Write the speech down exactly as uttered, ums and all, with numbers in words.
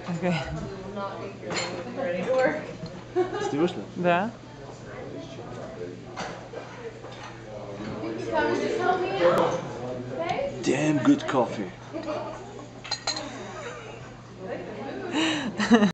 Okay. Ready to work. Ist die Würstel? Да. You can come and just help me out. Okay? Damn good coffee.